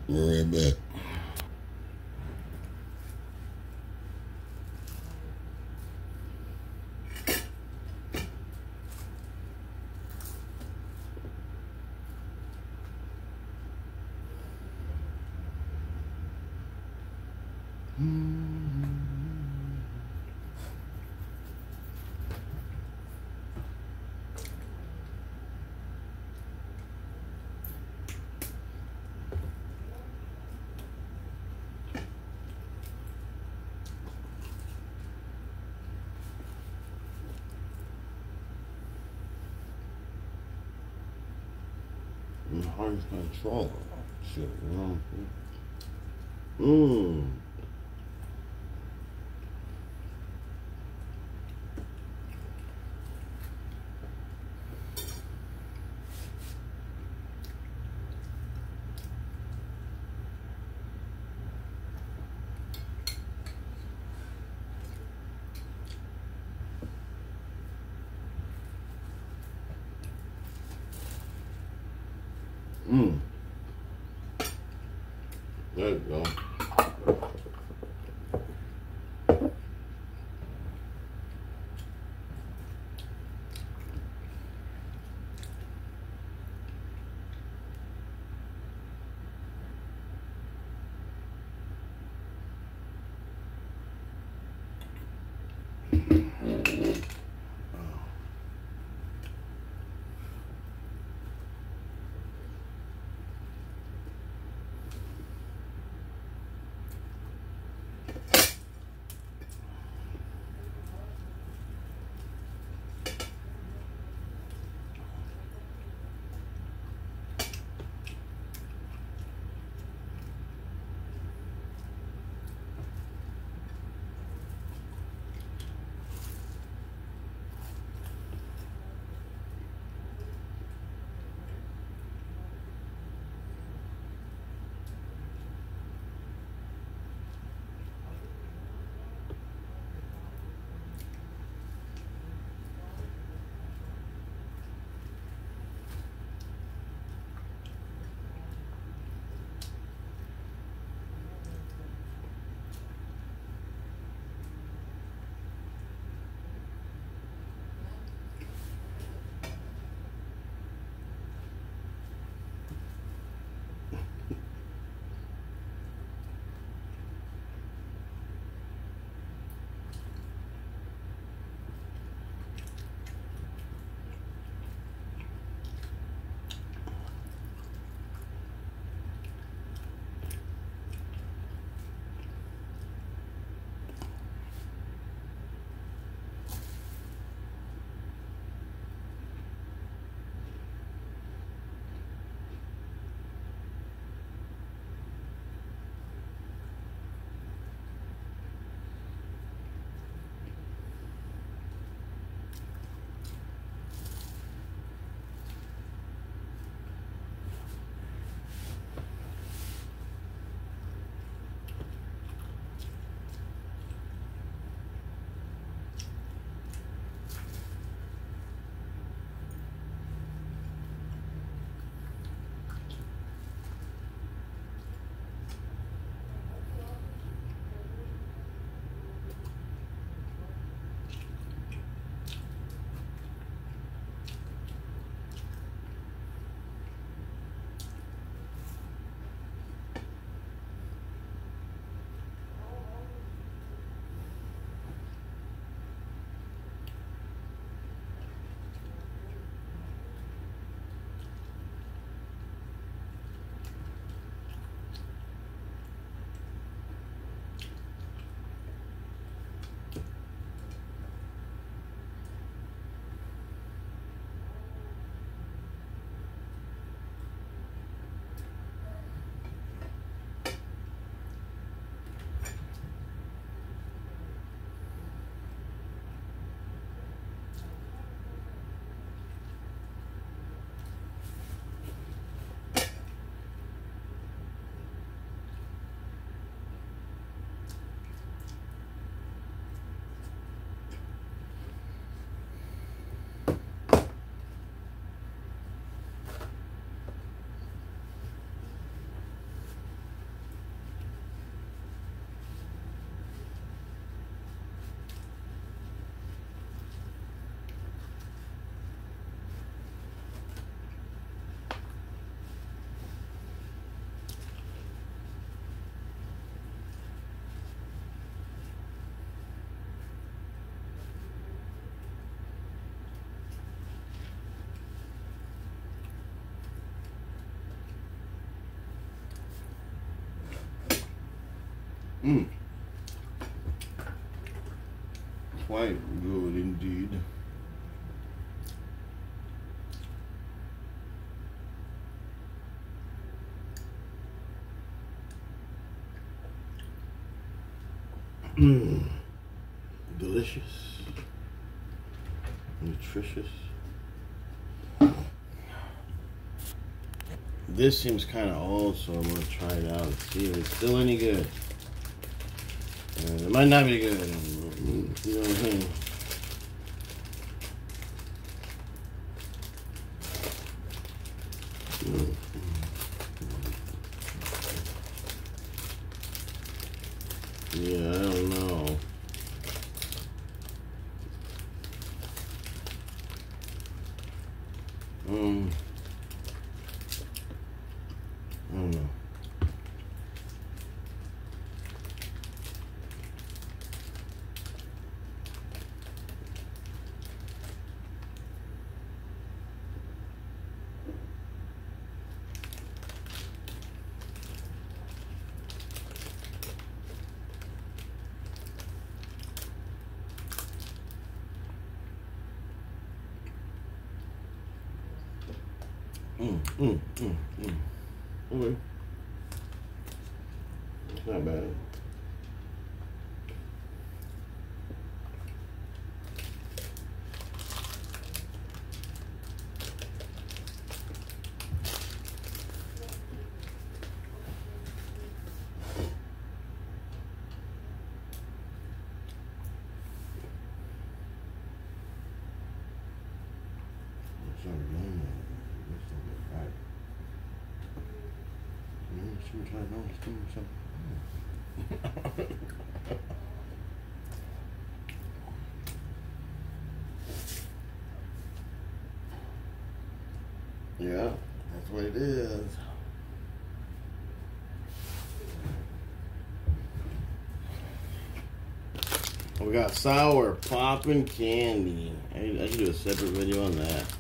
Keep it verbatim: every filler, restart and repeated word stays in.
We're right back. And heart control. Shit, you know. Mmm. Mmm. There you go. Mmm. Quite good indeed. Mmm. Delicious. Nutritious. This seems kind of old, so I'm gonna try it out and see if it's still any good. And it might not be good. You know what I'm saying? Yeah, I don't know. Um, I don't know. Mm, mm, mm, mm. Okay. It's not bad. It's not good. It's not good. Right. Mm, sometimes I don't do something. Yeah, that's what it is. We got sour popping candy. I, I should do a separate video on that.